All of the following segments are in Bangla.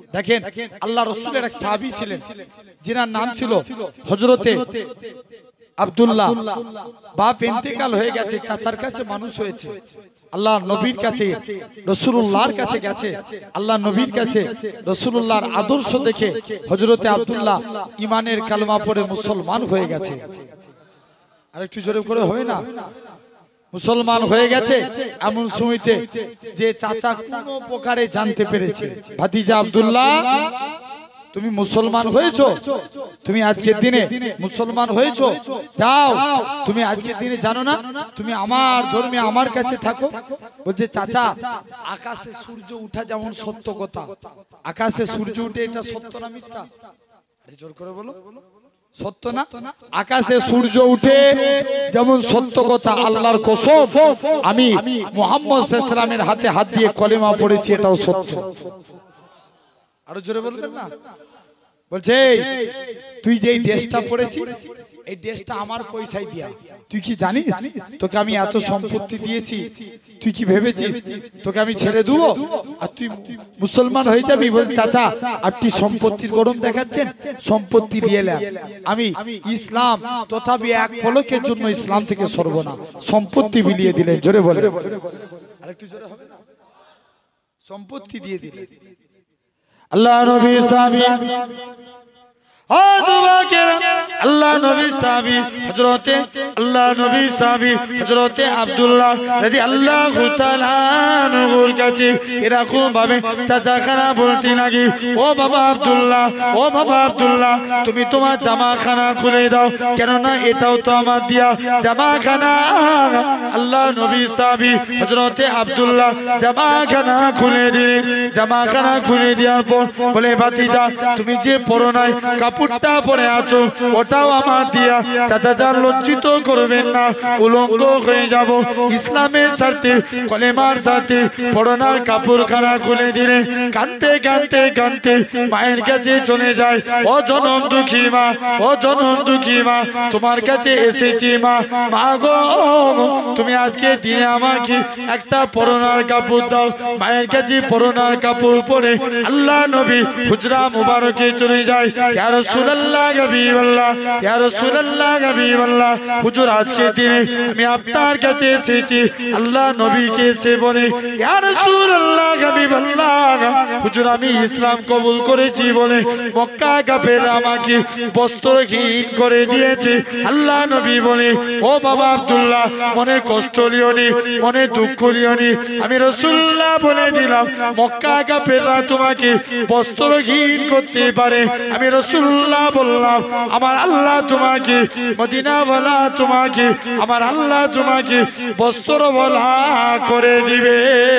দেখেন আল্লাহ রাসূলের এক সাহাবী ছিলেন যিনার নাম ছিল হযরতে আব্দুল্লাহ। বাপ ইন্তেকাল হয়ে গেছে, চাচার কাছে মানুষ হয়েছে, আল্লাহ নবীর কাছে রাসূলুল্লাহর কাছে গেছে। আল্লাহ নবীর কাছে রাসূলুল্লাহর আদর্শ দেখে হযরতে আব্দুল্লাহ ঈমানের কালেমা পড়ে মুসলমান হয়ে গেছে। আর একটু জোরে করে হবে না? মুসলমান হয়ে গেছে। এমন সময়তে যে চাচা কোনো প্রকারে জানতে পেরেছে, ভাতিজা আব্দুল্লাহ তুমি মুসলমান হয়েছো, তুমি আজকের দিনে মুসলমান হয়েছো, যাও তুমি আজকের দিনে জানো না তুমি আমার ধর্মে আমার কাছে থাকো। বলছে চাচা আকাশে সূর্য উঠা যেমন সত্য কথা, আকাশে সূর্য উঠে এটা সত্য না মিথ্যা? জোর করে বলো, সত্য না? আকাশে সূর্য উঠে যেমন সত্য কথা, আল্লাহর কসম আমি মুহাম্মদ সাল্লাল্লাহু আলাইহি ওয়াসাল্লামের হাতে হাত দিয়ে কলেমা পড়েছি, এটাও সত্য। আরো জোরে বলবেন না? বলছে তুই যে এই ড্রেসটা পরেছিস এই ড্রেসটা আমার পয়সায় দিয়া, তুই কি জানিস তোকে আমি এত সম্পত্তি দিয়েছি, তুই কি ভেবেছিস তোকে আমি ছেড়ে দেবো আর তুই মুসলমান হয়ে যাবি? বল চাচা আপনি সম্পত্তির গরম দেখাচ্ছেন, সম্পত্তি দিয়ে নেন, আমি ইসলাম তথাপি এক পলকের জন্য ইসলাম থেকে সরব না, সম্পত্তি বিলিয়ে দিলেন। জোরে বলে, আরেকটু জোরে হবে না? সম্পত্তি দিয়ে দিলেন। আল্লাহ নবী সাহাবী, আল্লাহ নবী সাহাবী হযরতে আল্লাহ নবী সাহাবী হযরতে আব্দুল্লাহ রাদিয়াল্লাহু তাআলা আনহুর কাছে এরকম ভাবে চাচাখানা বলতে লাগি, ও বাবা আব্দুল্লাহ, ও বাবা আব্দুল্লাহ তুমি তোমার জামাখানা খুলে দাও, কেননা এটাও তো আমার দিয়া জামাখানা। আল্লাহ নবী সাহাবী হযরতে আব্দুল্লাহ জামাখানা খুলে দিলেন। জামাখানা খুলে দেওয়ার পর বলে ভাতিজা তুমি যে পরো নাই কাপড়টা পরে আছো ওটাও আমার দিয়া, চাচা যান লজ্জিত করবেন না, উলঙ্গ হয়ে যাব, ইসলামের স্বার্থে কলেমার স্বার্থে পরনার কাপড়খানা খুলে দিলেন। কাঁদতে কাঁদতে কাঁদতে মায়ের কাছে চলে যায়, ও জনম দুঃখী মা, ও জনম দুঃখী মা তোমার কাছে এসেছি মা, মা গো তুমি আজকে দিনে আমাকে একটা পরনার কাপড় দাও। মায়ের কাছে পরনার কাপড় পরে আল্লাহ নবী হুজরা মুবারকে চলে যায়। ইয়া রাসূলুল্লাহ হাবিবাল্লাহ, ইয়া রাসূলুল্লাহ হাবিবাল্লাহ হুজুর আজকে দিনে আমি আপনার কাছে এসেছি। আল্লাহ নবীকে এসে বলে, ইয়া রাসূলুল্লাহ হাবিবাল্লাহ হুজুর আমি ইসলাম কবুল করেছি বলে মক্কা কাফেররা আমাকে বস্ত্রহীন করে দিয়েছে। আল্লাহ নবী বলে, ও বাবা আব্দুল্লাহ মনে কষ্ট লিও নি, মনে দুঃখ লিও নি, আমি রাসূলুল্লাহ বলে দিলাম মক্কা কাফেররা তোমাকে বস্ত্রহীন করতে পারে, আমি রাসূলুল্লাহ বললাম আমার আল্লাহ তোমাকে মদিনাওয়ালা তোমাকে আমার আল্লাহ তোমাকে বস্ত্রওয়ালা করে দিবে।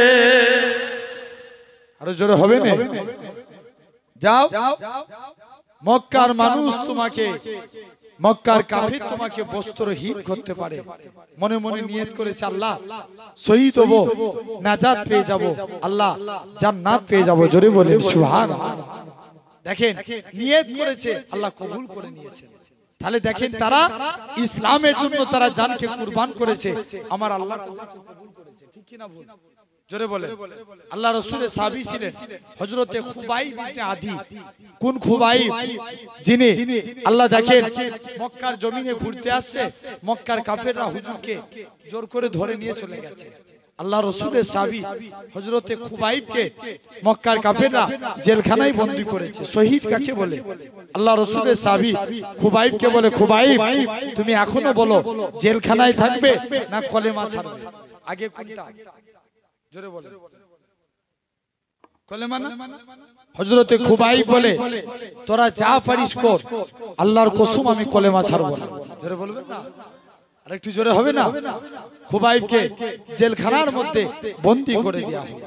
আরো জোরে হবে না? যাও মক্কার মানুষ তোমাকে, মক্কার কাফির তোমাকে বস্ত্রহীন করতে পারে, মনে মনে নিয়ত করেছে আল্লাহ শহীদ হব, নাজাত পেয়ে যাব, আল্লাহ জান্নাত পেয়ে যাব। জোরে বলেন সুবহানাল্লাহ। দেখেন নিয়ত করেছে, আল্লাহ কবুল করে নিয়েছেন। তাহলে দেখেন তারা ইসলামের জন্য তারা জানকে কুরবান করেছে, আমার আল্লাহ কবুল করেছে। ঠিক কি না ভুল? জোরে বলেন। আল্লাহ রাসূলের সাহাবী ছিলেন হযরতে খুবাইব ইবনে আদি। কোন খুবাইব? যিনি আল্লাহ দেখেন মক্কার জমিনে ঘুরতে আসছে, মক্কার কাফেররা হুজুরকে জোর করে ধরে নিয়ে চলে গেছে। আল্লাহ রাসূলের সাহাবী হযরতে খুবাইবকে মক্কার কাফেররা জেলখানায় বন্দী করেছে। শহীদ কাকে বলে? আল্লাহ রাসূলের সাহাবী খুবাইবকে বলে, খুবাইব তুমি এখনো বলো জেলখানায় থাকবে না কলেমা ছাড়বে? আগে কোনটা? জোরে বলেন। কলেমা না? হযরতে খুবাইব বলে তোরা যা পারিস কর, আল্লাহর কসম আমি কলেমা ছাড়ব না। জোরে বলবেন না? আরেকটু জোরে হবে না? খুবাইবকে জেলখানার মধ্যে বন্দী করে দেয়া হলো।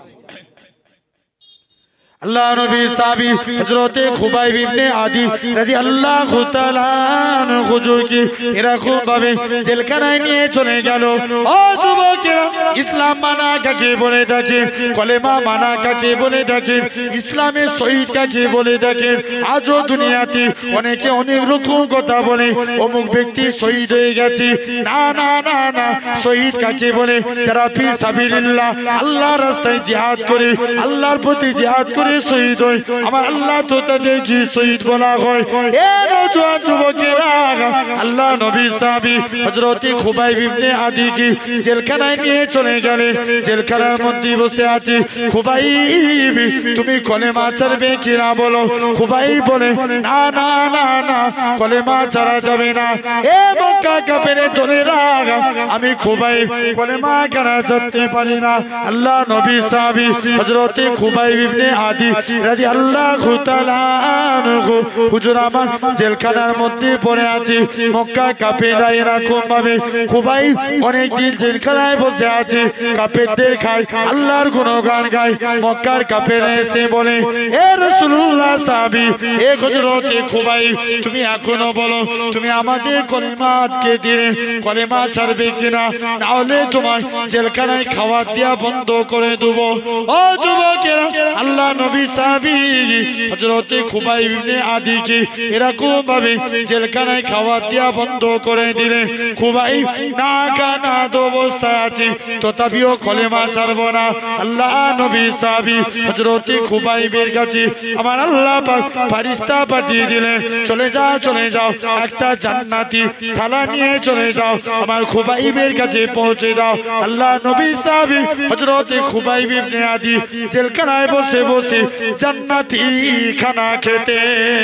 আল্লাহ নবী সাহাবী হযরতে খুবাইব ইবনে আদি রাদিয়াল্লাহু তাআলা আনহু হুজুরকে এরকম ভাবে জেলখানায় নিয়ে চলে গেল। ও যুবকেরা ইসলাম মানা কাকে বলে দেখেন, কলেমা মানা কাকে বলে দেখেন, ইসলামের শহীদ কাকে বলে দেখেন। আজও দুনিয়াতে অনেকে অনেক রকম কথা বলে, অমুক ব্যক্তি শহীদ হয়ে গেছে। না না না না, শহীদ কাকে বলে? যারা ফি সাবিলিল্লাহ আল্লাহর রাস্তায় জিহাদ করে, আল্লাহর প্রতি জিহাদ করে যদি শহীদ হয় আমার আল্লাহ তো তাদেরকে শহীদ বলা হয়। এ নওজোয়ান যুবকেরা, আল্লাহ নবী সাহাবী হযরত খুবাইব ইবনে আদিকে জেলখানায় নিয়ে চলে গেলেন। জেলখানার মধ্যে বসে আছে খুবাইব, তুমি কলেমা ছাড়বে কিনা বলো। খুবাইব বলে না না না না, কলেমা ছাড়া যাবে না। এ মক্কা কাফেরের দলেরা, আমি খুবাইব কলেমা কেন ছাড়তে পারি না। আল্লাহ নবী সাহাবী হযরত খুবাইব ইবনে আদি রাদিয়াল্লাহু তাআলা আনহু হুজুর আমার জেলখানার মধ্যে পড়ে আছে। মক্কা কাফেররা এরকম ভাবে খুবাইব অনেক দিন জেলখানায় বসে আছে, কাফেরদের খায়, আল্লাহর গুণগান গায়। মক্কার কাফেররা এসে বলে এ রাসূলুল্লাহ সাহাবী, এ হযরত খুবাইব তুমি এখনো বলো তুমি আমাদের কলেমা আজকে দিনে কলেমা ছাড়বে কিনা, না হলে তোমার জেলখানায় খাওয়া দেয়া বন্ধ করে দেব। ও যুবকেরা, আল্লাহ নবী সাহাবী হযরত খুবাইব ইবনে আদিকে এরকম ভাবে জেলখানায় খাওয়া দেয়া বন্ধ করে দিলেন। খুবাইব না খানা অবস্থায় আছে, তথাপিও কলেমা ছাড়বো না। আল্লাহ নবী সাহাবী হযরত খুবাইবের কাছে আমার আল্লাহ পাক ফেরেশতা পাঠিয়ে দিলেন, চলে যাও চলে যাও, একটা জান্নাতি থালা নিয়ে চলে যাও, আমার খুবাইবের কাছে পৌঁছে দাও। আল্লাহ নবী সাহাবী হযরত খুবাইব ইবনে আদি জেলখানায় বসে বসে জান্নাতি খানা খেতে।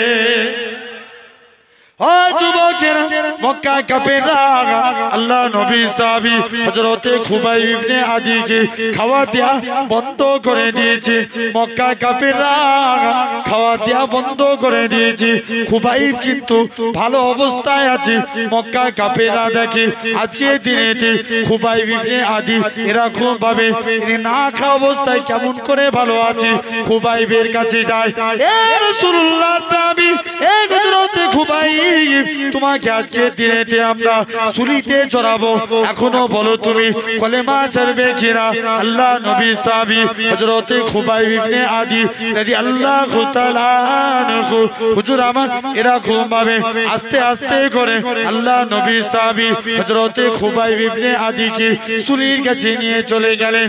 ও যুবকেরা, মক্কা কাফেররা আল্লাহ নবী সাহাবী হযরত খুবাইব ইবনে আদিকে খাওয়া দেয়া বন্ধ করে দিয়েছে। মক্কা কাফেররা খাওয়া দেয়া বন্ধ করে দিয়েছে। খুবাইব কিন্তু ভালো অবস্থায় আছে। মক্কা কাফেররা দেখে আজকে দিনেতে খুবাইব ইবনে আদি এরকম ভাবে না খাওয়া অবস্থায় কেমন করে ভালো আছে। খুবাইবের কাছে যায়, এ রাসূলুল্লাহ সাহাবী, এ হযরত খুবাইব তোমাকে আজকে দিনেতে আমরা সুলিতে চড়াবো, এখনো বলো তুমি কলেমা ছাড়বে কিনা। আল্লাহ নবী সাহাবী হযরত খুবাইব ইবনে আদি রাদিয়াল্লাহু তাআলা আনহু হুজুর আমার এরকম ভাবে আস্তে আস্তে করে আল্লাহ নবী সাহাবী হযরত খুবাইব ইবনে আদিকে সুলির কাছে নিয়ে চলে গেলেন।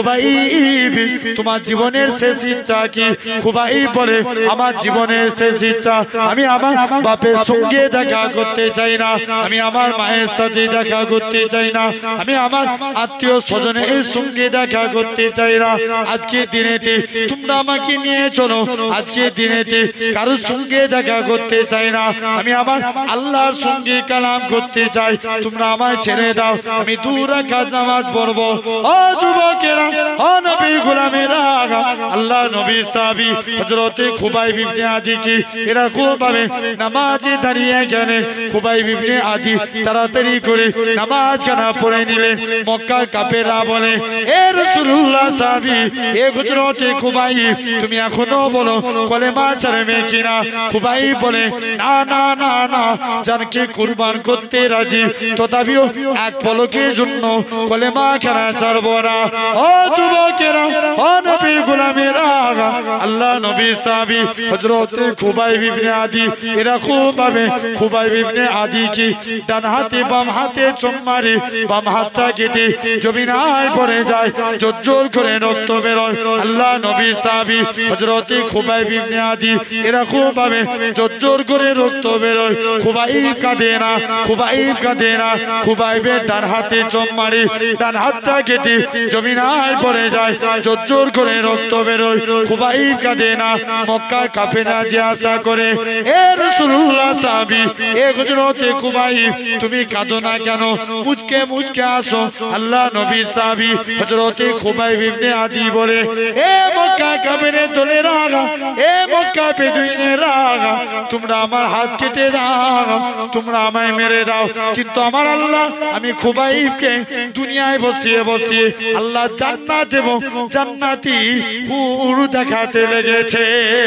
খুবাইব তোমার জীবনের শেষ ইচ্ছা কি? খুবাইব বলে আমার জীবনের শেষ ইচ্ছা আমি আমার বাপের সঙ্গে দেখা করতে চাই না, আমি আমার মায়ের সাথে দেখা করতে চাই না, আমি আমার আত্মীয় স্বজনের সঙ্গে দেখা করতে চাই না। আজকে দিনেতে তোমরা আমাকে নিয়ে চলো, আজকে দিনেতে কারোর সঙ্গে দেখা করতে চাই না, আমি আমার আল্লাহর সঙ্গে কালাম করতে চাই, তোমরা আমায় ছেড়ে দাও, আমি 2 রাকাত নামাজ পড়বো। ও যুবকেরা, ও নবীর গোলামেরা, আল্লাহ নবী সাহাবী হযরত খুবাইব ইবনে আদিকে এরকম ভাবে নামাজে দাঁড়িয়ে গেলেন। খুবাইব ইবনে আদি তাড়াতাড়ি করে নামাজ খানা পড়ে নিলেন। মক্কার কাফেররা বলে এ রাসূলুল্লাহ সাহাবী, এ হযরত খুবাইব তুমি এখনো বলো কলেমা ছাড়বে কিনা। খুবাইব বলে না না না না, জানকে কুরবান করতে রাজি, তথাপিও এক পলকের জন্য কলেমা খানা ছাড়বো না। ও যুবকেরা, ও নবীর গোলামেরা, আল্লাহ নবী সাহাবী হযরত খুবাইব ইবনে আদি এরকম ভাবে খুবাইব ইবনে আদিকে ডান হাতে বাম হাতে চুম মারে, বাম হাতটা কেটে জমিনায় পড়ে যায়, জোর করে রক্ত বেরোয়। আল্লাহ নবী সাহাবী হযরত খুবাইব ইবনে আদি এরকম ভাবে জোর করে রক্ত বেরোয়। খুবাইব কাঁদে না, খুবাইব কাঁদে না, খুবাইবের ডান হাতে চুম মারে, ডান হাতটা কেটে জমিনায় পড়ে যায়, জোর করে রক্ত বেরোয়। খুবাইব কাঁদে না। মক্কার কাফেররা যে আশা করে এ রাসূলুল্লাহ সাহাবী, এ হযরত খুবাইব তুমি কাঁদো না কেন, মুচকে মুচকে আসো। আল্লাহ নবী সাহাবী হযরত খুবাইব ইবনে আদি বলে এ মক্কা কাফেরের দলেরা, এ মক্কা বেদুইনেরা, তোমরা আমার হাত কেটে দাও, তোমরা আমায় মেরে দাও, কিন্তু আমার আল্লাহ আমি খুবাইবকে দুনিয়ায় বসিয়ে বসিয়ে আল্লাহ জান্নাত এবং জান্নাতি হুর দেখাতে লেগেছে।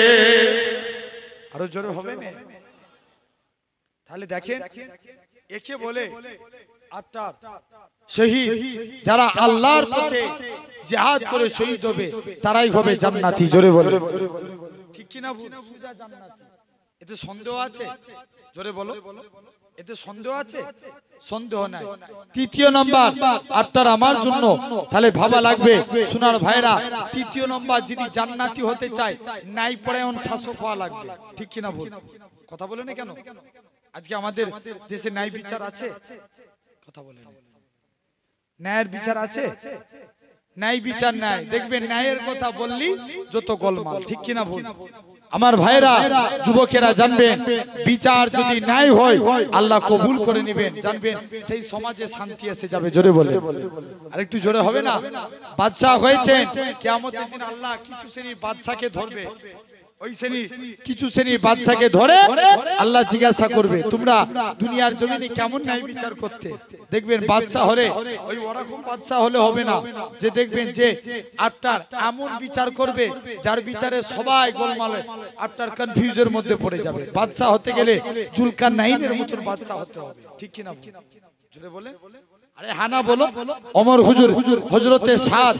আরো জোরে হবে না? তাহলে দেখেন একে বলে আটটা শহীদ, যারা আল্লাহর পথে জিহাদ করে শহীদ হবে তারাই হবে জান্নাতি। জোরে বলে ঠিক কি না? সুজা জান্নাতি। এতে সন্দেহ আছে? জোরে বলো, এতে সন্দেহ আছে? সন্দেহ নাই। তৃতীয় নাম্বার আপনার আমার জন্য তাহলে ভাবা লাগবে সোনার ভাইরা, তৃতীয় নাম্বার যদি জান্নাতি হতে চায় নাই পরায়ণ শাসক হওয়া লাগবে। ঠিক কিনা ভুল? কথা বলে না কেন? আজকে আমাদের দেশে ন্যায় বিচার আছে? কথা বলে না। ন্যায়ের বিচার আছে? ন্যায় বিচার নাই। দেখবেন ন্যায়ের কথা বললি যত গোলমাল। ঠিক কিনা ভুল? আমার ভাইরা, যুবকেরা জানবেন, বিচার যদি ন্যায় হয় আল্লাহ কবুল করে নেবেন। জানবেন সেই সমাজে শান্তি এসে যাবে। জোরে বলে, আরেকটু জোরে হবে না? বাদশাহ হয়েছেন, কিয়ামতের দিন আল্লাহ কিছু শ্রেণীর বাদশাকে ধরবে। ওই শ্রেণীর কিছু শ্রেণীর বাদশাকে ধরে আল্লাহ জিজ্ঞাসা করবে, তোমরা দুনিয়ার জমিনে কেমন ন্যায় বিচার করতে? দেখবেন বাদশাহ হলে ওই ওরকম বাদশাহ হলে হবে না, যে দেখবেন যে আপনার এমন বিচার করবে যার বিচারে সবাই গোলমালে আপনার কনফিউজের মধ্যে পড়ে যাবে। বাদশাহ হতে গেলে জুলকারনাইনের মতন বাদশাহ হতে হবে। ঠিক কিনা? জোরে বলে, আরে হানা বলো। ওমর হুজুর, হযরতে সাদ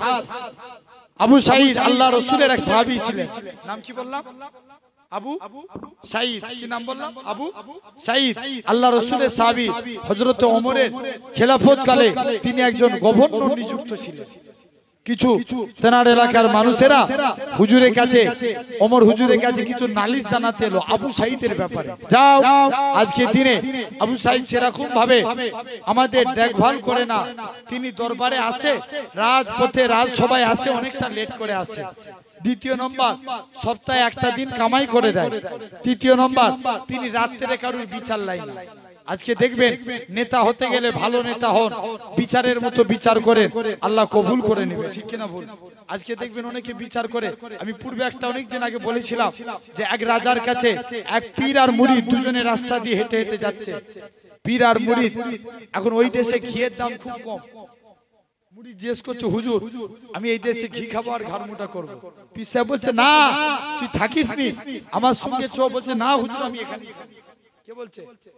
আবু সাঈদ আল্লাহ রাসূলের এক সাহাবী ছিলেন। নাম কি বললাম? আবু সাঈদ। কি নাম বললাম? আবু সাঈদ। আল্লাহ রাসূলের সাহাবী। হযরতে ওমরের খেলাফত কালে তিনি একজন গভর্নর নিযুক্ত ছিলেন। কিছু তেনার এলাকার মানুষেরা হুজুরের কাছে, ওমর হুজুরের কাছে কিছু নালিশ জানাতে এলো আবু সাঈদের ব্যাপারে। যাও, আজকে দিনে আবু সাঈদ সেরকম ভাবে আমাদের দেখভাল করে না। তিনি দরবারে আসে, রাজপথে রাজসভায় আসে, অনেকটা লেট করে আসে। দ্বিতীয় নম্বর, সপ্তাহে একটা দিন কামাই করে দেয়। তৃতীয় নম্বর, তিনি রাত্রে কারুর বিচার লাই না। আজকে দেখবেন নেতা হতে গেলে ভালো নেতা হন, বিচারের মতো বিচার করেন, আল্লাহ কবুল করে নেবে। ঠিক কিনা ভুল? আজকে দেখবেন অনেকে বিচার করে। আমি পূর্বে একটা অনেকদিন আগে বলেছিলাম যে এক রাজার কাছে এক পীর আর মুরিদ দুজনে রাস্তা দিয়ে হেঁটে হেঁটে যাচ্ছে। পীর আর মুরিদ, এখন ওই দেশে ঘিয়ের দাম খুব কম। মুরিদ জিজ্ঞেস করছে, হুজুর আমি এই দেশে ঘি খাবো আর ঘর মোটা করবো। পীর সাহেব বলছে, না তুই থাকিস নি, আমার সঙ্গে চো। বলছে, না হুজুর আমি এখানে। কে বলছে?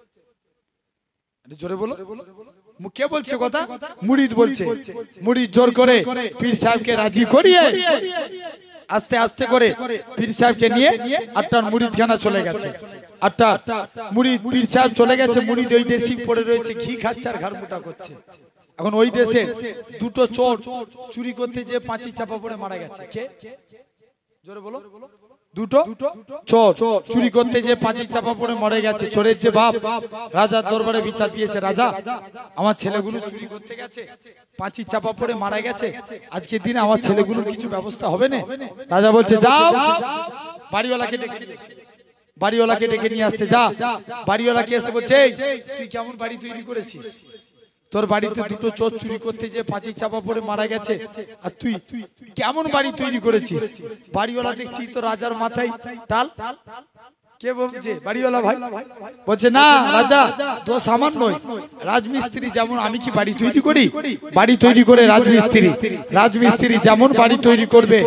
জোরে বলো, কে বলছে কথা? মুরিদ বলছে। মুরিদ জোর করে পীর সাহেবকে রাজি করিয়ে আস্তে আস্তে করে পীর সাহেবকে নিয়ে আপনার মুরিদখানা চলে গেছে। আপনার মুরিদ পীর সাহেব চলে গেছে, মুরিদ ওই দেশে পড়ে রয়েছে, ঘি খাচ্ছে আর ঘর মোটা করছে। এখন ওই দেশে দুটো চোর চুরি করতে যে পাঁচি চাপা পড়ে মারা গেছে। কে? জোরে বলো। দুটো চোর চুরি করতে যে পাঁচি চাপা পড়ে মরে গেছে। চোরের যে বাপ রাজার দরবারে বিচার দিয়েছে, রাজা আমার ছেলেগুলো চুরি করতে গেছে, পাঁচি চাপা পড়ে মারা গেছে, আজকে দিনে আমার ছেলেগুলোর কিছু ব্যবস্থা হবে না? রাজা বলছে, যাও বাড়িওয়ালাকে ডেকে নিয়ে এসো। বাড়িওয়ালাকে ডেকে নিয়ে আসছে। যা, বাড়িওয়ালাকে এসে বলছে, তুই কেমন বাড়ি তৈরি করেছিস? তোর বাড়িতে দুটো চোর চুরি করতে যে পাঁচি চাপা পড়ে মারা গেছে, আর তুই কেমন বাড়ি তৈরি করেছিস? বাড়িওয়ালা দেখছি তো রাজার মাথায় টাল। কে বলছে? বাড়িওয়ালা ভাই বলছে, না রাজা, দোষ আমার নয়। রাজমিস্ত্রি যেমন, আমি কি বাড়ি তৈরি করি? বাড়ি তৈরি করে রাজমিস্ত্রি। রাজমিস্ত্রি যেমন বাড়ি তৈরি করবে,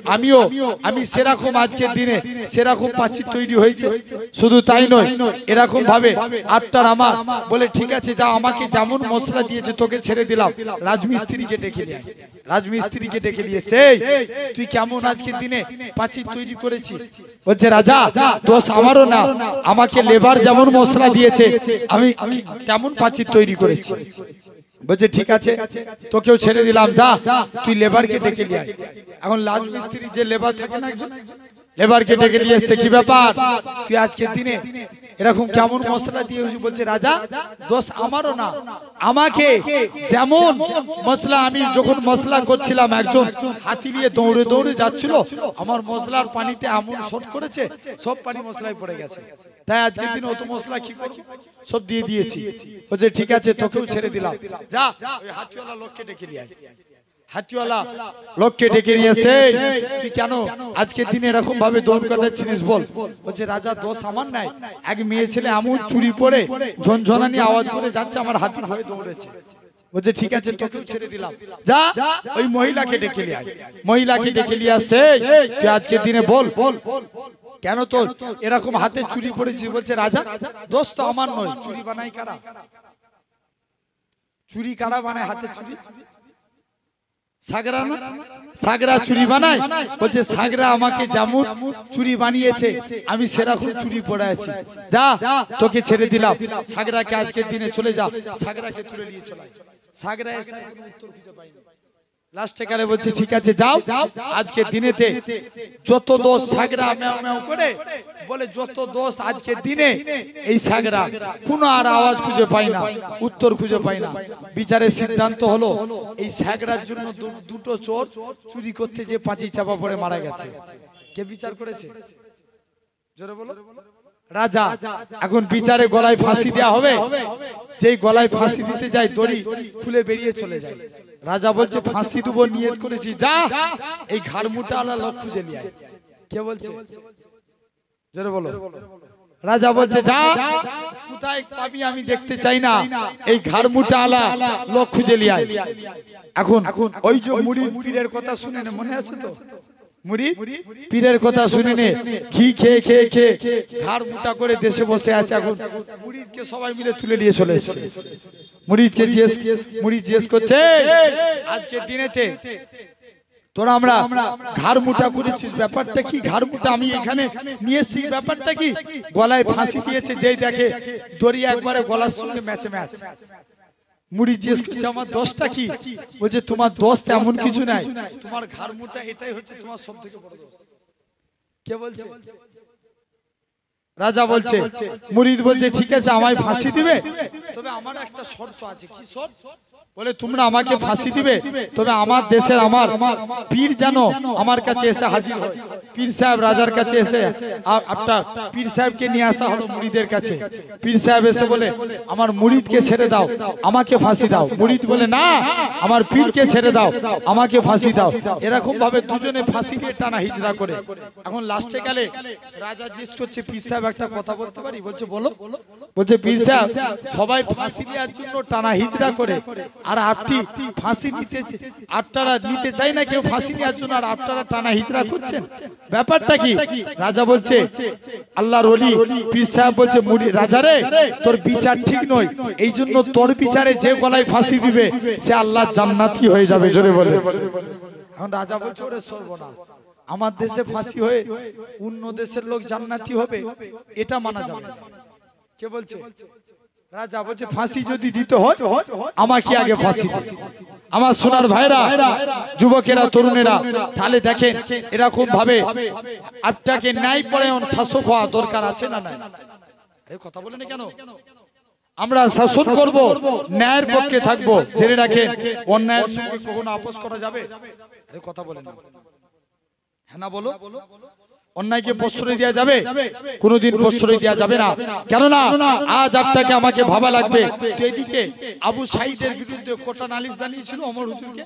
আমি সেরকম আজকের দিনে সেরকম পাঁচি তৈরি হয়েছে। শুধু তাই নয়, এরকম ভাবে আটটার আমার বলে, ঠিক আছে যা, আমাকে যেমন মশলা দিয়েছে তোকে ছেড়ে দিলাম, রাজমিস্ত্রিকে ডেকে নিয়ে আয়। রাজমিস্ত্রিকে ডেকে নিয়েছে, তুই কেমন আজকের দিনে পাঁচি তৈরি করেছিস? বলছে, রাজা দোষ আমারও না, আমাকে লেবার যেমন মশলা দিয়েছে আমি তেমন পাঁচি তৈরি করেছি। বলছে, ঠিক আছে তোকেও ছেড়ে দিলাম, যা তুই লেবারকে ডেকে নিয়ে আয়। এখন রাজমিস্ত্রি যে লেবার থাকে না, একজন লেবারকে ডেকে নিয়ে এসছে, কি ব্যাপার তুই আজকের দিনে এরকম কেমন মশলা দিয়েছিস? বলছে, রাজা দোষ আমারও না, আমাকে যেমন মশলা, আমি যখন মশলা করছিলাম একজন হাতি নিয়ে দৌড়ে দৌড়ে যাচ্ছিল, আমার মশলার পানিতে এমন শর্ট করেছে, সব পানি মশলায় পড়ে গেছে, তাই আজকের দিন অত মশলা কি করব, সব দিয়ে দিয়েছি। বলছে, ঠিক আছে তোকেও ছেড়ে দিলাম, যা ওই হাতিওয়ালা লোককে ডেকে নিয়ে আয়। হাতিওয়ালা লোককে ডেকে নিয়েছে, তুই কেন আজকের দিনে এরকম ভাবে দৌড় কাটাচ্ছিস বল? বলছে, রাজা দোষ আমার নাই, এক মেয়ে ছেলে এমন চুরি পড়ে ঝনঝনানি আওয়াজ করে যাচ্ছে, আমার হাতি ভয়ে দৌড়েছে। বলছে, ঠিক আছে তোকেও ছেড়ে দিলাম, যা ওই মহিলাকে ডেকে নিয়ে আয়। মহিলাকে ডেকে নিয়ে আসছে, তুই আজকের দিনে বল কেন তোর এরকম হাতে চুরি পড়েছিস? বলছে, রাজা দোষ তো আমার নয়, চুরি বানাই কারা? চুরি কারা বানায় হাতে চুরি? সাগরা না, সাগরা চুরি বানায়, বলছে সাগরা আমাকে যেমন চুরি বানিয়েছে আমি সেরকম চুরি পড়ে আছি, যা তোকে ছেড়ে দিলাম, সাগরাকে আজকের দিনে চলে যা, সাগরাকে তুলে নিয়ে চলে। সাগরা এসে কোনো উত্তর খুঁজে পায়নি, লাস্টে কালে বলছে ঠিক আছে যাও, আজকে দিনেতে যত দোষ সাগরা ম্যাও ম্যাও করে বলে, যত দোষ আজকে দিনে এই সাগরা কোনো আর আওয়াজ খুঁজে পায় না, উত্তর খুঁজে পায় না। বিচারের সিদ্ধান্ত হলো এই সাগরার জন্য দুটো চোর চুরি করতে যে পাঁচি চাপা পড়ে মারা গেছে। কে বিচার করেছে জোরে বলো? রাজা। এখন বিচারে গলায় ফাঁসি দেয়া হবে, যেই গলায় ফাঁসি দিতে যায় দড়ি খুলে বেরিয়ে চলে যায়। রাজা বলছে ফাঁসি দেবো নিয়ত করেছি, যা এই ঘাড় মুটা আলা লোক খুঁজে নিয়ে আয়। কে বলছে জোরে বলো? রাজা বলছে যা, কোথায় পাবি আমি দেখতে চাই না, এই ঘাড় মুটা আলা লোক খুঁজে নিয়ে আয়। এখন ওই যে মুড়ি পীরের কথা শুনে না, মনে আছে তো? মুরিদ পীরের কথা শুনে নে, ঘি খেয়ে খেয়ে খেয়ে ঘাড় মোটা করে দেশে বসে আছে। এখন মুরিদকে সবাই মিলে তুলে নিয়ে চলে এসেছে। মুরিদ জিজ্ঞেস করছে আজকে দিনেতে তোরা আমরা ঘাড় মোটা করেছিস, ব্যাপারটা কি? ঘাড় মোটা আমি এখানে নিয়ে এসেছি, ব্যাপারটা কি? গলায় ফাঁসি দিয়েছে, যেই দেখে দড়ি একবারে গলার সঙ্গে ম্যাচে ম্যাচ। মুড়ি জিজ্ঞেস করছে আমার দোষটা কি? বলছে তোমার দোষ তেমন কিছু নাই, তোমার ঘাড় মোটা এটাই হচ্ছে তোমার সব থেকে বড় দোষ। কে বলছে? রাজা বলছে। মুরিদ বলছে ঠিক আছে আমায় ফাঁসি দিবে, তবে আমার একটা শর্ত আছে। কি শর্ত? বলে তোমরা আমাকে ফাঁসি দিবে, তবে আমার দেশের আমার পীর যেন আমার কাছে এসে হাজির হয়। পীর সাহেব রাজার কাছে এসে আপনার পীর সাহেবকে নিয়ে আসা হলো মুরিদের কাছে। পীর সাহেব এসে বলে আমার মুরিদকে ছেড়ে দাও, আমাকে ফাঁসি দাও। মুরিদ বলে না, আমার পীরকে ছেড়ে দাও, আমাকে ফাঁসি দাও। এরকম ভাবে দুজনে ফাঁসি দিয়ে টানা হিজরা করে। এখন লাস্টে গেলে রাজা জিজ্ঞেস করছে পীর সাহেব একটা কথা বলতে পারি? বলছে বলো। বলছে পীর সাহেব সবাই ফাঁসি দেওয়ার জন্য টানা হিজরা করে, আর আপনি ফাঁসি আপনারা নিতে চাই না কেউ ফাঁসি নেওয়ার জন্য, আর আপনারা টানা হিজরা করছেন, ব্যাপারটা কি? রাজা বলছে আল্লাহর ওলি পীর সাহেব বলছে রাজা রে তোর বিচার ঠিক নয়, এই জন্য তোর বিচারে যে গলায় ফাঁসি দিবে সে আল্লাহ জান্নাতি হয়ে যাবে। জোরে বলে। এখন রাজা বলছে ওরে সর্বনাশ, আমার দেশে ফাঁসি হয়ে অন্য দেশের লোক জান্নাতি হবে, এটা মানা যাবে না। কে বলছে? রাজা বলছে ফাঁসি যদি দিতে হয় আমাকে আগে ফাঁসি দিন। আমার সোনার ভাইরা, যুবকেরা, তরুণেরা, তাহলে দেখেন এরকম ভাবে আপনাকে ন্যায় পরায়ণ শাসক হওয়া দরকার আছে না নাই? আরে কথা বলেন কেন? আমরা শাসন করব, ন্যায়ের পক্ষে থাকবো। জেনে রাখেন অন্যায়ের সঙ্গে কখনো আপোষ করা যাবে? আরে কথা বলেন না, হ্যাঁ না বলো। অন্যায়কে প্রশ্রয় দেওয়া যাবে? কোনোদিন প্রশ্রয় দেওয়া যাবে না। কেননা আজ আপনাকে আমাকে ভাবা লাগবে। তো এদিকে আবু সাঈদের বিরুদ্ধে কোটা নালিশ জানিয়েছিল ওমর হুজুরকে,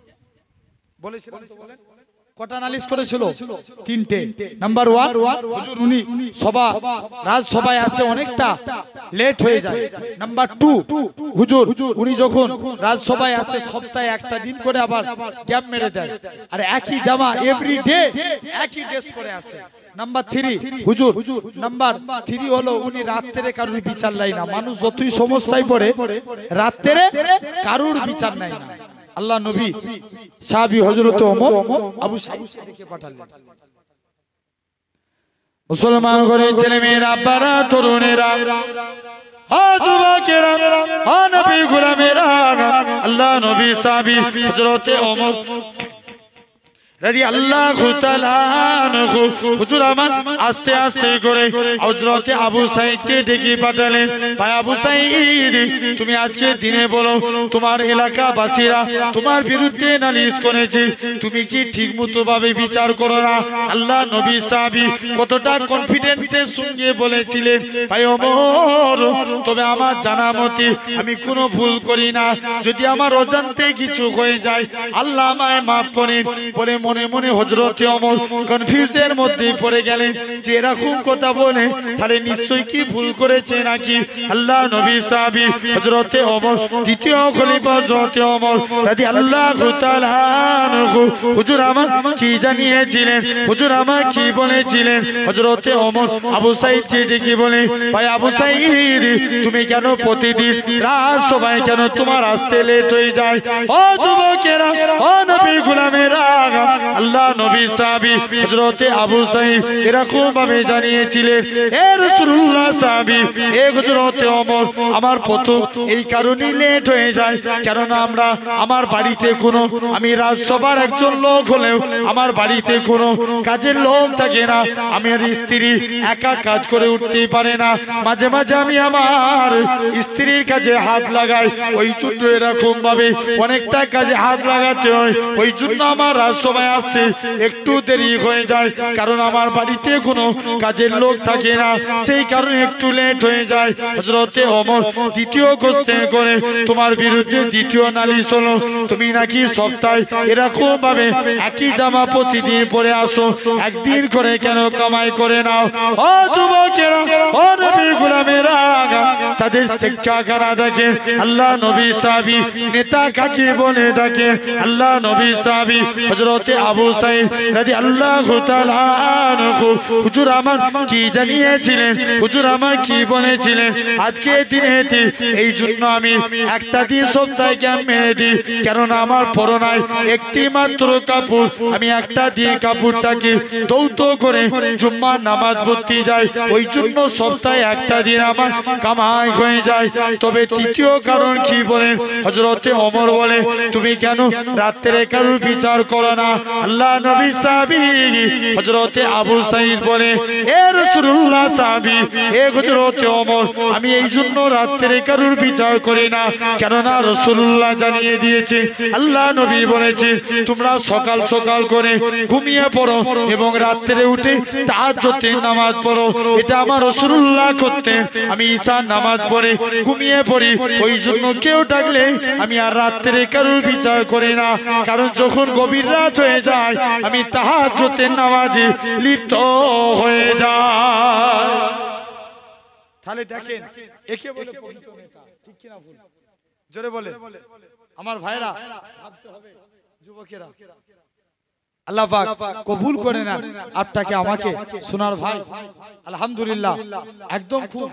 বলেছিলেন তো? বলেন কটা নালিশ করেছিল? তিনটে। নাম্বার 1, হুজুর উনি রাজসভায় আসে অনেকটা লেট হয়ে যায়। নাম্বার 2, হুজুর উনি যখন রাজসভায় আসে সপ্তাহে একটা দিন করে আবার গ্যাপ মেরে দেয়, আর একই জামা এভরিডে একই ড্রেস পরে আসে। নাম্বার 3, হুজুর নাম্বার 3 হলো উনি রাত্রে কারুর বিচার নাই না। মানুষ যতই সমস্যায় পড়ে রাত্রে কারুর বিচার নাই না। আল্লাহ নবী সাহাবী হযরত ওমর আবু সাঈদকে পাঠালেন। মুসলমান ঘরের ছেলে মেয়েরা, আব্বারা, তরুণেরা, যুবকেরা, নবী গোলামেরা, আল্লাহ নবী সাহাবী হযরত ওমর রাদিয়াল্লাহু তাআলা আনহু হুজুর আমার আস্তে আস্তে করে হযরত আবু সাঈদকে ডেকে পাঠালেন। ভাই আবু সাঈদ, তুমি আজকে দিনে বলো তোমার এলাকাবাসীরা তোমার বিরুদ্ধে নালিশ করেছে, তুমি কি ঠিকমতো ভাবে বিচার করো না? আল্লাহ নবী সাহাবী কতটা কনফিডেন্সের সঙ্গে বলেছিলেন, ভাই ওমর তবে আমার জানা মতে আমি কোনো ভুল করি না, যদি আমার অজান্তে কিছু হয়ে যায় আল্লাহ আমায় মাফ করেন। বলে মনে মনে হযরতে ওমর কনফিউজের মধ্যে পড়ে গেলেন যে এরকম কথা বলে তাহলে নিশ্চয়ই কি ভুল করেছে নাকি। আল্লাহ নবী সাহাবী হযরতে ওমর দ্বিতীয় খলিফা হযরতে ওমর রাদিয়াল্লাহু তাআলা আনহু হুজুর আমার কি জানিয়েছিলেন, হুজুর আমার কি বলেছিলেন। হযরতে ওমর আবু সাঈদকে ডেকে বলে, ভাই আবু সাঈদ, তুমি কেন প্রতিদিন রাত সবাই কেন তোমার আসতে লেট হয়ে যায়? ও যুবকেরা, ও নবীর গোলামেরা, আল্লাহ নবী সাহাবী হযরতে আবু সাঈদ এরকম ভাবে জানিয়েছিলেন, এ রাসূলুল্লাহ সাহাবী, এ হযরতে ওমর, আমার প্রথম এই কারণেই লেট হয়ে যায় কারণ আমার বাড়িতে কোনো, আমি রাজসভার একজন লোক হলেও আমার বাড়িতে কোনো কাজের লোক থাকে না। আমার স্ত্রী একা কাজ করে উঠতেই পারে না, মাঝে মাঝে আমি আমার স্ত্রীর কাজে হাত লাগাই, ওই জন্য এরকম ভাবে অনেকটা কাজে হাত লাগাতে হয়, ওই জন্য আমার রাজসভায় আসতে একটু দেরি হয়ে যায় কারণ আমার বাড়িতে কোনো কাজের লোক থাকে না, সেই কারণে একটু লেট হয়ে যায়। হযরতে ওমর দ্বিতীয় কোশ্চেন করে, তোমার বিরুদ্ধে দ্বিতীয় নালিশ হলো তুমি নাকি সপ্তাহে এরকম ভাবে একই জামা প্রতিদিন পরে আসো, একদিন করে কেন কামাই করে নাও? ও যুবকেরা, ও নবীর গোলামেরা, তাদের শিক্ষা কারা দেখে? আল্লাহ নবী সাহাবী নেতা কাকে বলে ডাকে? আল্লাহ নবী সাহাবী হযরতে আবু সাঈদ রাদিয়াল্লাহু তাআলা আনহু হুজুর আমার কি জানিয়েছিলেন, হুজুর আমার কি বলেছিলেন। আজকে দিনে এই জন্য আমি একটা দিন সপ্তাহে ক্যাম্প মেরে দিই কারণ আমার পরনায় একটি মাত্র কাপড়, আমি একটা দিন কাপড়টাকে দৌত করে জুম্মার নামাজ পড়তে যাই, ওই জন্য সপ্তাহে একটা দিন আমার কামাই হয়ে যায়। তবে তৃতীয় কারণ কি বলেন? হযরতে ওমর বলে, তুমি কেন রাত্রে কারোর বিচার করো না? আল্লাহ নবী সাহাবী হযরতে আবু সাঈদ বলে, এ রাসূলুল্লাহ সাহাবী, এ হযরতে ওমর, আমি এই জন্য রাত্রে কারোর বিচার করি না কেননা রাসূলুল্লাহ জানিয়ে দিয়েছে, আল্লাহ নবী বলেছে, তোমরা সকাল সকাল করে ঘুমিয়ে পড়ো এবং রাত্রে উঠে তাহাজ্জুদের নামাজ পড়ো। এটা আমার রাসূলুল্লাহ করতেন, আমি ঈশার নামাজ পড়ে ঘুমিয়ে পড়ি, ওই জন্য কেউ ডাকলে আমি আর রাত্রে কারোর বিচার করি না কারণ যখন গভীর রাত হয়ে যায় আমি তাহাজ্জুদের নামাজে লিপ্ত হয়ে যাই। তাহলে দেখেন, একে বলে পবিত্র নেতা, ঠিক কি না ভুল? জোরে বলে আমার ভাইরা, ভাবতে হবে যুবকেরা, আল্লাহ পাক কবুল করে না আপনাকে আমাকে সোনার ভাই। আলহামদুলিল্লাহ, একদম খুব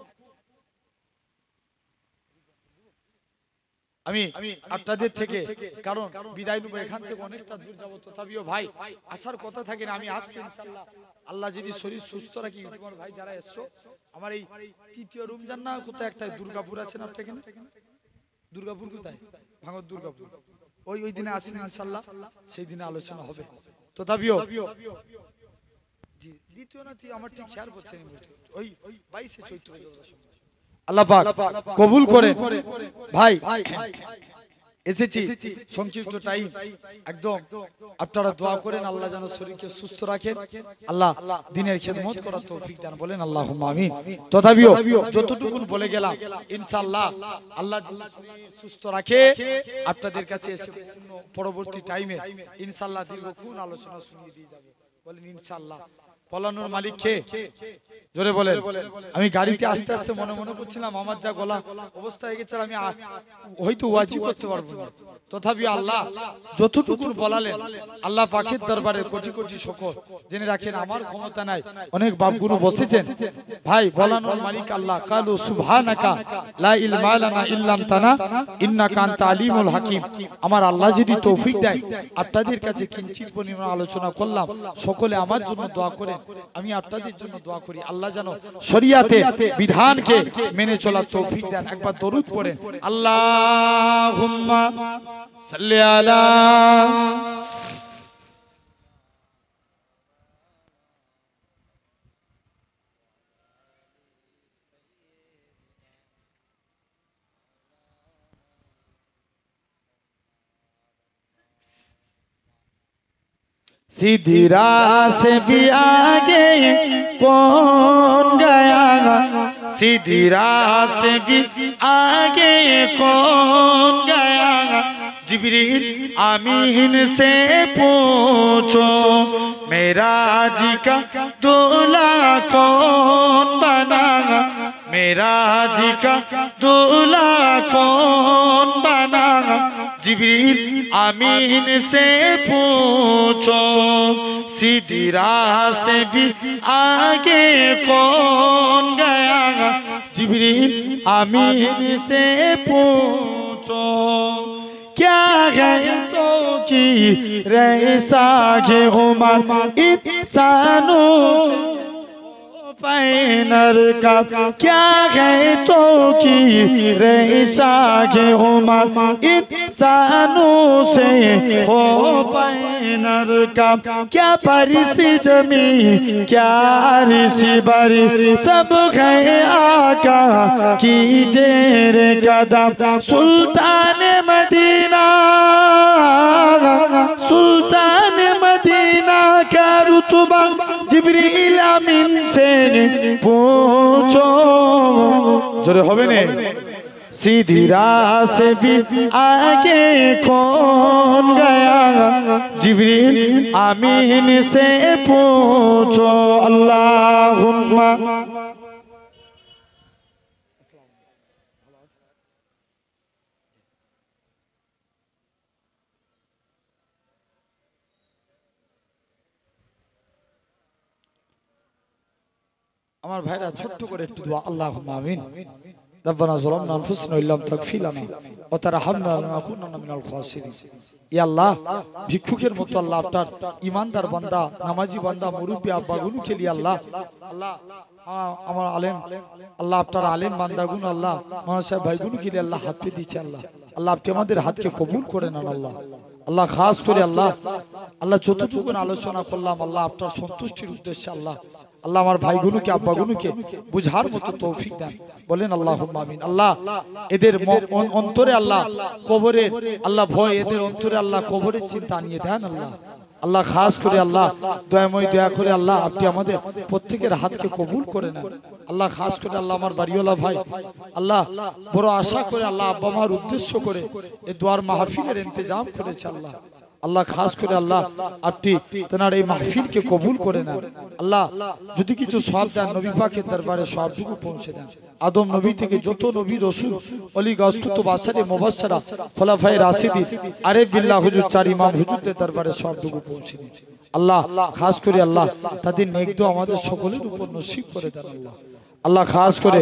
আমি আপনাদের থেকে কারণ বিদায় নেব, এখান থেকে অনেকটা দূর যাব, তথাপিও ভাই আসার কথা থাকে না, আমি আসছি ইনশাআল্লাহ। আল্লাহ যদি শরীর সুস্থ রাখি, তোমার ভাই যারা এসছো আমার এই তৃতীয় রমজান না কোথায় একটা দুর্গাপুর আছে না, আপনাকে দুর্গাপুর কোথায়? ভাঙর দুর্গাপুর, ওই দিনে আসেন ইনশাআল্লাহ, সেই দিনে আলোচনা হবে। তথাপিও দ্বিতীয় না আমার ঠিক খেয়াল করছে ওই 22 চৈত্র, আল্লাহ পাক কবুল করে। ভাই এসেছি সংক্ষিপ্ত টাইম, একদম আপনারা দোয়া করেন আল্লাহ যেন শরীরকে সুস্থ রাখেন, আল্লাহ দ্বীনের খিদমত করার তৌফিক দান, বলেন আল্লাহুম্মা আমিন। তথাপিও যতটুকু বলে গেলাম ইনশাআল্লাহ আল্লাহ সুস্থ রাখে আপনাদের কাছে এসে পরবর্তী টাইমে ইনশাআল্লাহ দীর্ঘক্ষণ আলোচনা শুনিয়ে দিয়ে যাবে, বলেন ইনশাআল্লাহ। পলানোর মালিক কে? জোরে বলেন। আমি গাড়িতে আস্তে আস্তে মনে মনে করছিলাম আমার যা গলা অবস্থা হয়ে গেছে আমি হয়তো ওয়াজি করতে পারবো না, তথাপি আল্লাহ যতটুকু বলালেন, আল্লাহ পাকের দরবারে কোটি কোটি শুকর। জেনে রাখেন আমার ক্ষমতা নাই, অনেক বাপগুলো বসেছেন, ভাই বলানোর মালিক আল্লাহ। কালু সুবহানাকা লা ইলমা লানা ইল্লাম তানা ইন্নাকা আনতা আলিমুল হাকিম। আমার আল্লাহ যদি তৌফিক দেয় আপনাদের কাছে কিঞ্চিত পরিমাণ আলোচনা করলাম, সকলে আমার জন্য দোয়া করেন, আমি আপনাদের জন্য দোয়া করি আল্লাহ যেন শরিয়াতে বিধানকে মেনে চলার তৌফিক দেন। একবার দরুদ পড়েন, আল্লাহুম্মা সাল্লি আলা सीधी राह से भी आगे कौन गया, सीधी राह से भी आगे कौन गया, जिब्रील आमीन से पूछो मेराज का दूल्हा कौन बनागा मेराज का दूल्हा कौन बनागा जिब्रील आमीन से पूछो सीधी राह से भी आगे कौन गया जिब्रील आमीन से पूछो क्या है तो की रैसागे उमर इंसानों पैनर का क्या है तो की रैसागे उमर इंसानों से हो पैनर का क्या परिसी जमी क्या रिसी बरी सब है आका की जेर कदम सुल्तान मदीना का रुतबा जिब्रील आमीन से पूछो जोरे होबे ने सीधी राह से भी आगे कौन गया जिब्रील आमीन से पूछो अल्लाहुम्मा আমার ভাইরা ছোট্ট করে একটু দোয়া আল্লাহুম্মা আমিন রব্বানা যালামনা আনফুসানা ইল্লাম তাগফির লানা ওয়া তারহামনা লানাকুনান্না মিনাল খাসিরিন ইয়া আল্লাহ ভিক্ষুকের মতো আল্লাহ আপনার ঈমানদার বান্দা নামাজি বান্দা মুরব্বি আব্বাগুলোকে নিয়ে আল্লাহ আল্লাহ আমার আলেম আল্লাহ আপনার আলেম বান্দাগুলো আল্লাহ মাওলানা সাহেব ভাইগুলোকে নিয়ে আল্লাহ হাত পে দিয়েছে আল্লাহ আল্লাহ আপনি আমাদের হাতকে কবুল করে নেন আল্লাহ আল্লাহ খাস করে আল্লাহ আল্লাহ যতটুকু আলোচনা করলাম আল্লাহ আপনার সন্তুষ্টির উদ্দেশ্যে আল্লাহ আল্লাহ আমার ভাইগুলোকে আব্বাগুলোকে বুঝার মতো তৌফিক দেন বলেন আল্লাহুম্মা আমিন আল্লাহ এদের অন্তরে আল্লাহ কবরের আল্লাহ ভয় এদের অন্তরে আল্লাহ কবরের চিন্তা নিয়ে দেন আল্লাহ আল্লাহ খাস করে আল্লাহ দয়াময় দয়া করে আল্লাহ আপনি আমাদের প্রত্যেকের হাতকে কবুল করে নেন আল্লাহ খাস করে আল্লাহ আমার বাড়িওয়ালা ভাই আল্লাহ বড় আশা করে আল্লাহ আব্বা মার উদ্দেশ্য করে এই দোয়ার মাহফিলের ইন্তজাম করেছে আল্লাহ আল্লাহ খাস করে আল্লাহ আপনি তেনার এই মাহফিলকে কবুল করে নেন আল্লাহ যদি কিছু সওয়াব দেন নবী পাকের দরবারে সওয়াবটুকু পৌঁছে দেন আদম নবী থেকে যত নবী রাসূল ওলি গাসকুত বাশারে মুবাশশারা খোলাফায়ে রাশিদিন আরিফ বিল্লাহ হুজুর চার ইমাম হুজুরদের দরবারে সওয়াবটুকু পৌঁছে দিন আল্লাহ খাস করে আল্লাহ তাদের নেক দোয়া আমাদের সকলের উপর নসিব করে দেন আল্লাহ আল্লাহ খাস করে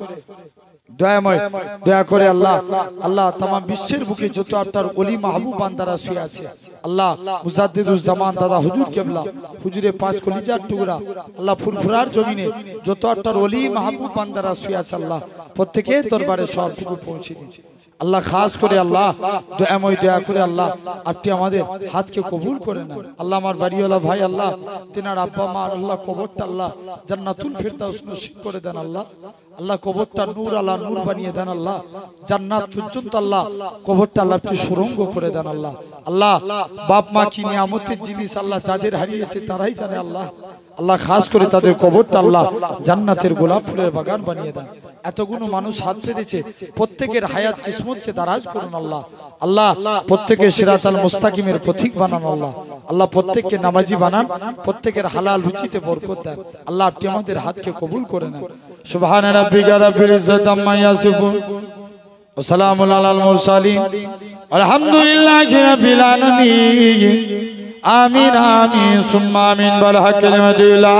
দয়াময় দয়া করে আল্লাহ আল্লাহ तमाम বিশ্বের বুকে যত আপনার ওলি মাহবুব বান্দারা শুয়ে আছে আল্লাহ মুজাদ্দিদুল জামান দাদা হুজুর কিবলা হুজুরে পাঁচ কলিজার টুকরা আল্লাহ ফুরফুরার জমিনে যত আপনার ওলি মাহবুব বান্দারা শুয়ে আছে আল্লাহ প্রত্যেকের দরবারে সবটুকু পৌঁছে দিন আল্লাহ খাস করে আল্লাহ দয়াময় দয়া করে আল্লাহ আপনি আমাদের হাতকে কবুল করে নেন আল্লাহ আমার বাড়িওয়ালা ভাই আল্লাহ তেনার আব্বা মা আল্লাহ কবরটা আল্লাহ জান্নাতুল ফিরদাউস নসিব করে দেন আল্লাহ আল্লাহ কবরটা নূর আলা নূর বানিয়ে দেন আল্লাহ জান্নাত পর্যন্ত আল্লাহ কবরটা আল্লাহ আপনি সুরঙ্গ করে দেন আল্লাহ আল্লাহ বাপ মা কি নিয়ামতের জিনিস আল্লাহ যাদের হারিয়েছে তারাই জানে আল্লাহ আল্লাহ খাস করে তাদের কবরটা আল্লাহ জান্নাতের গোলাপ ফুলের বাগান বানিয়ে দেন এতগুলো মানুষ হাত পেতেছে প্রত্যেকের হায়াত কিসমতকে দারাজ করুন আল্লাহ আল্লাহ প্রত্যেকের সিরাতাল মুস্তাকিমের পথিক বানান আল্লাহ আল্লাহ প্রত্যেককে নামাজি বানান প্রত্যেকের হালাল রুচিতে বরকত দেন আল্লাহ আপনি আমাদের হাতকে কবুল করে নেন সুবহান রাব্বিকা রাব্বিল ইজ্জাতি আম্মা ইয়াসিফুন ওয়া সালামুন আলাল মুরসালিন আলহামদুলিল্লাহি রাব্বিল আলামিন আমিন আমিন সুম্মা আমিন বিল হাক্কি লা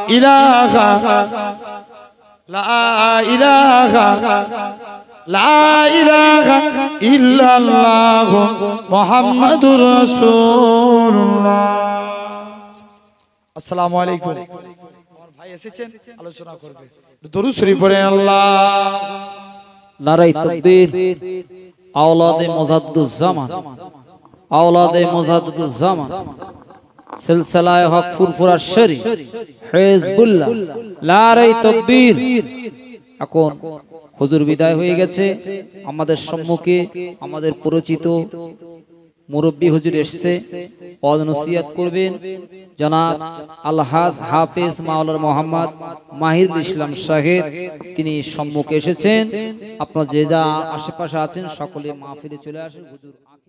ইলাহা লা ইলাহা ইল্লাল্লাহ মুহাম্মাদুর রাসূলুল্লাহ আসসালামু আলাইকুম আমার ভাই এসেছেন আলোচনা করবে দরুদ শরীফ পড়েন আল্লাহ নারায়ে তাকবীর আওলাদে মুজাদ্দিদুজ জামান আওলাদে মুজাদ্দিদুজ জামান সিলসিলায়ে হক ফুরফুরা শরীফ হিজবুল্লাহ নারায়ে তাকবীর এখন হুজুর বিদায় হয়ে গেছে আমাদের সম্মুখে আমাদের পরিচিত মুরব্বি হুজুর এসেছে ওয়াজ নসিহত করবেন জনাব আলহাজ হাফেজ মাওলানা মোহাম্মদ মাহিরুল ইসলাম সাহেব তিনি সম্মুখে এসেছেন আপনারা যে যা আশেপাশে আছেন সকলে মাহফিলে চলে আসেন হুজুর